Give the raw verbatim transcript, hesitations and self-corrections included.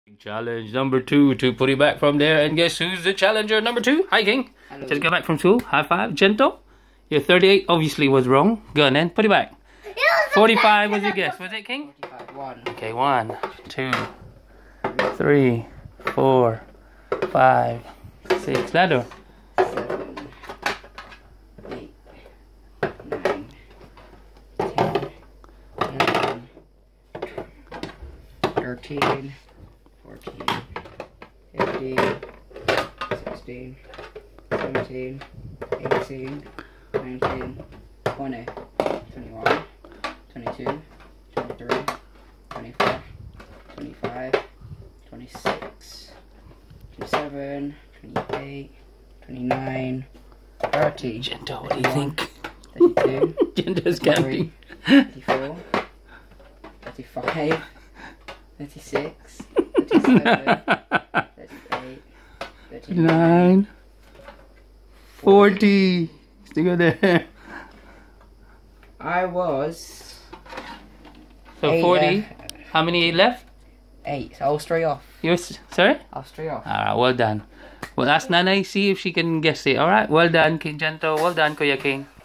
Challenge number two to put it back from there, and guess who's the challenger number two? Hi, King. Hello. Just got back from school. High five, gentle. Your thirty-eight obviously was wrong. Go on then, put it back. forty-five was your guess, was it, King? forty-five, one. Okay, one, two, three, four, five, six. Ladder. Seven, eight, nine, ten, eleven, thirteen, fourteen, fifteen, sixteen, seventeen, eighteen, nineteen, twenty, twenty-one, twenty-two, twenty-three, twenty-four, twenty-five, twenty-six, twenty-seven, twenty-eight, twenty-nine, thirty. Gentle, what do you think? thirty-two, Gento's counting. thirty-four, thirty-five, thirty-six, thirty-seven, thirty-eight, thirty-nine, Nine, forty. Still go there. I was So Eight, forty. uh, How many left? eight. So I was three off. You was, sorry? I was three off. Alright, well done. Well, ask Nana, see if she can guess it. Alright, well done, King Gento. Well done, Kuya King.